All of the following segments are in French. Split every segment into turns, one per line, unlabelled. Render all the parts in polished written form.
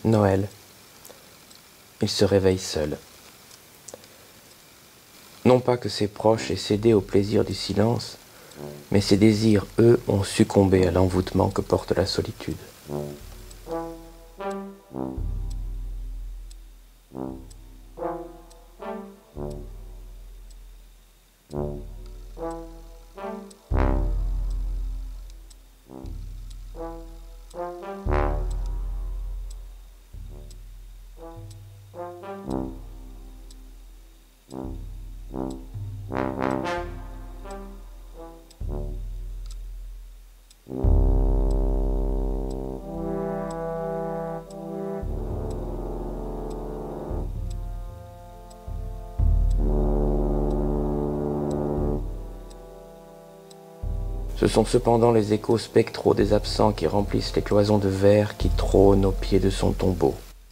Noël. Il se réveille seul. Non pas que ses proches aient cédé au plaisir du silence, mais ses désirs, eux, ont succombé à l'envoûtement que porte la solitude. Ce sont cependant les échos spectraux des absents qui remplissent les cloisons de verre qui trônent au pied de son tombeau.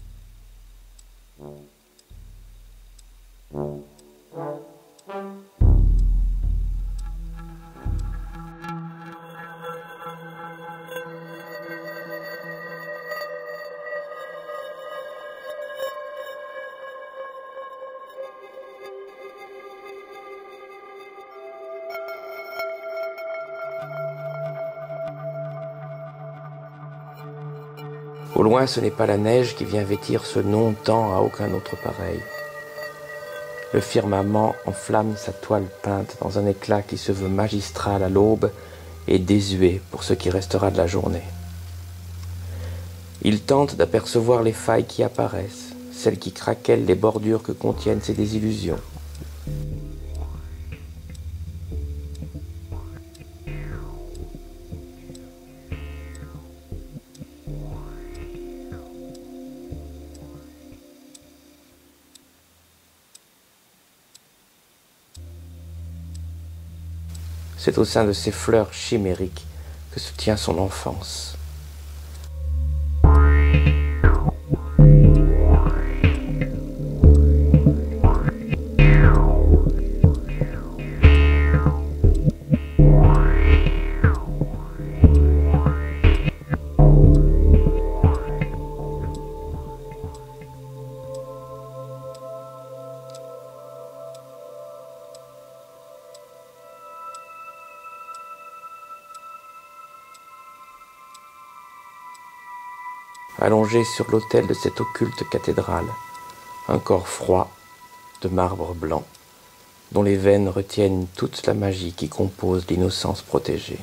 Au loin, ce n'est pas la neige qui vient vêtir ce non-temps à aucun autre pareil. Le firmament enflamme sa toile peinte dans un éclat qui se veut magistral à l'aube et désuet pour ce qui restera de la journée. Il tente d'apercevoir les failles qui apparaissent, celles qui craquellent les bordures que contiennent ses désillusions. C'est au sein de ces fleurs chimériques que se tient son enfance. Allongé sur l'autel de cette occulte cathédrale, un corps froid, de marbre blanc, dont les veines retiennent toute la magie qui compose l'innocence protégée.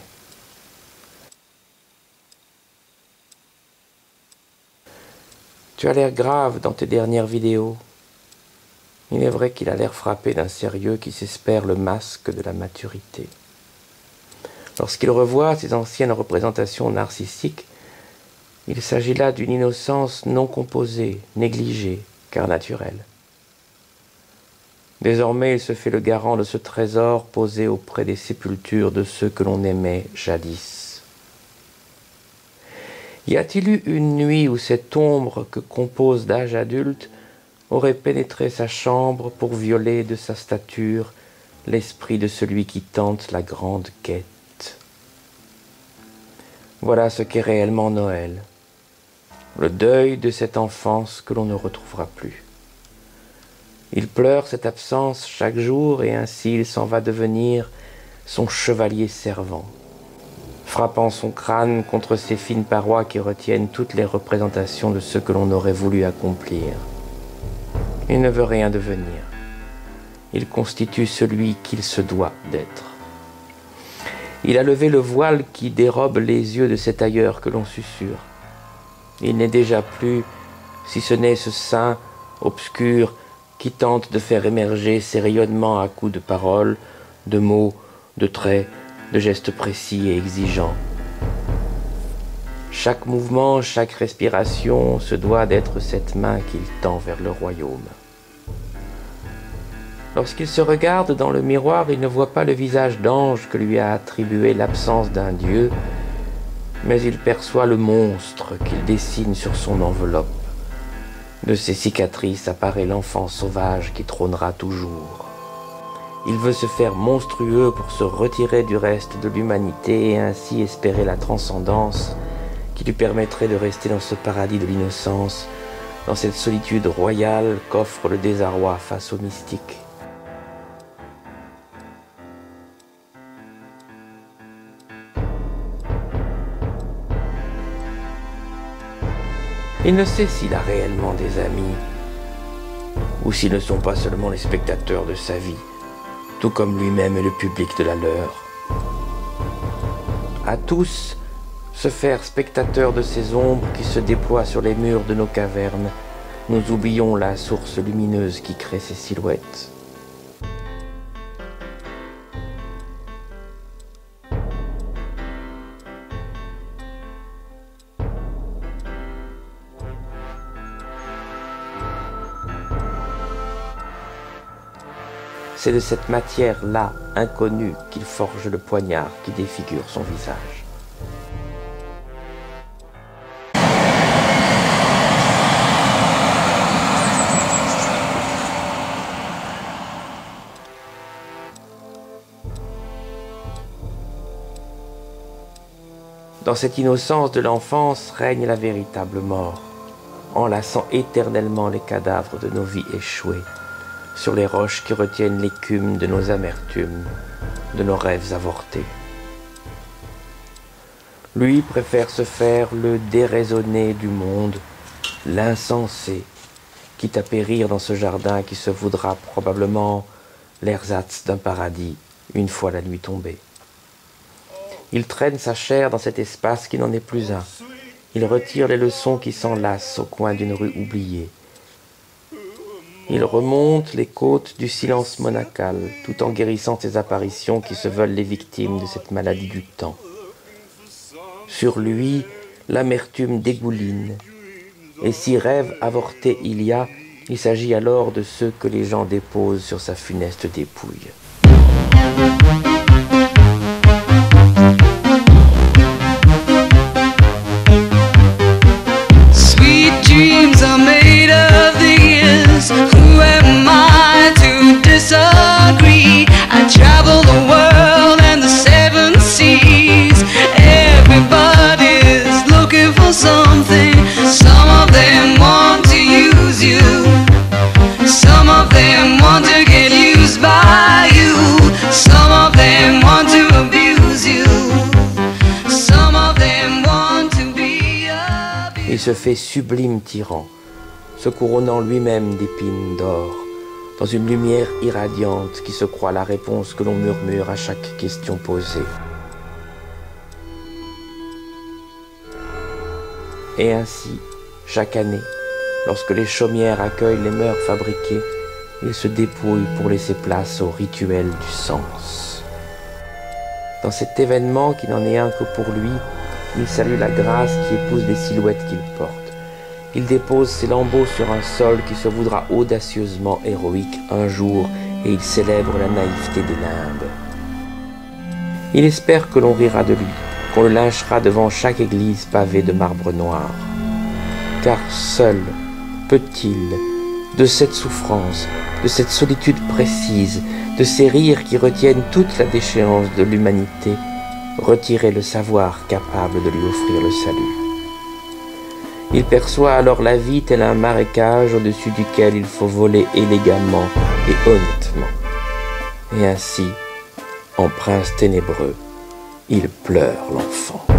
Tu as l'air grave dans tes dernières vidéos. Il est vrai qu'il a l'air frappé d'un sérieux qui s'espère le masque de la maturité. Lorsqu'il revoit ses anciennes représentations narcissiques, il s'agit là d'une innocence non composée, négligée, car naturelle. Désormais, il se fait le garant de ce trésor posé auprès des sépultures de ceux que l'on aimait jadis. Y a-t-il eu une nuit où cette ombre que compose d'âge adulte aurait pénétré sa chambre pour violer de sa stature l'esprit de celui qui tente la grande quête? Voilà ce qu'est réellement Noël. Le deuil de cette enfance que l'on ne retrouvera plus. Il pleure cette absence chaque jour et ainsi il s'en va devenir son chevalier servant, frappant son crâne contre ces fines parois qui retiennent toutes les représentations de ce que l'on aurait voulu accomplir. Il ne veut rien devenir. Il constitue celui qu'il se doit d'être. Il a levé le voile qui dérobe les yeux de cet ailleurs que l'on susurre. Il n'est déjà plus, si ce n'est ce sein obscur qui tente de faire émerger ses rayonnements à coups de paroles, de mots, de traits, de gestes précis et exigeants. Chaque mouvement, chaque respiration se doit d'être cette main qu'il tend vers le royaume. Lorsqu'il se regarde dans le miroir, il ne voit pas le visage d'ange que lui a attribué l'absence d'un dieu, mais il perçoit le monstre qu'il dessine sur son enveloppe. De ses cicatrices apparaît l'enfant sauvage qui trônera toujours. Il veut se faire monstrueux pour se retirer du reste de l'humanité et ainsi espérer la transcendance qui lui permettrait de rester dans ce paradis de l'innocence dans cette solitude royale qu'offre le désarroi face au mystique. Il ne sait s'il a réellement des amis, ou s'ils ne sont pas seulement les spectateurs de sa vie, tout comme lui-même est le public de la leur. À tous, se faire spectateurs de ces ombres qui se déploient sur les murs de nos cavernes, nous oublions la source lumineuse qui crée ces silhouettes. C'est de cette matière-là, inconnue, qu'il forge le poignard qui défigure son visage. Dans cette innocence de l'enfance règne la véritable mort, enlaçant éternellement les cadavres de nos vies échouées, sur les roches qui retiennent l'écume de nos amertumes, de nos rêves avortés. Lui préfère se faire le déraisonné du monde, l'insensé, quitte à périr dans ce jardin qui se voudra probablement l'ersatz d'un paradis une fois la nuit tombée. Il traîne sa chair dans cet espace qui n'en est plus un. Il retire les leçons qui s'enlacent au coin d'une rue oubliée. Il remonte les côtes du silence monacal, tout en guérissant ces apparitions qui se veulent les victimes de cette maladie du temps. Sur lui, l'amertume dégouline, et si rêve avorté il y a, il s'agit alors de ceux que les gens déposent sur sa funeste dépouille.
Sweet dreams are made of these. Who am I to disagree? I travel the world and the seven seas. Everybody's looking for something. Some of them want to use you. Some of them want to get used by you. Some of them want to abuse you. Some of them want to be abused.
Il se fait sublime tyran, se couronnant lui-même d'épines d'or, dans une lumière irradiante qui se croit la réponse que l'on murmure à chaque question posée. Et ainsi, chaque année, lorsque les chaumières accueillent les mœurs fabriquées, il se dépouille pour laisser place au rituel du sens. Dans cet événement qui n'en est un que pour lui, il salue la grâce qui épouse les silhouettes qu'il porte. Il dépose ses lambeaux sur un sol qui se voudra audacieusement héroïque un jour et il célèbre la naïveté des limbes. Il espère que l'on rira de lui, qu'on le lynchera devant chaque église pavée de marbre noir. Car seul peut-il, de cette souffrance, de cette solitude précise, de ces rires qui retiennent toute la déchéance de l'humanité, retirer le savoir capable de lui offrir le salut. Il perçoit alors la vie tel un marécage au-dessus duquel il faut voler élégamment et honnêtement. Et ainsi, en prince ténébreux, il pleure l'enfant.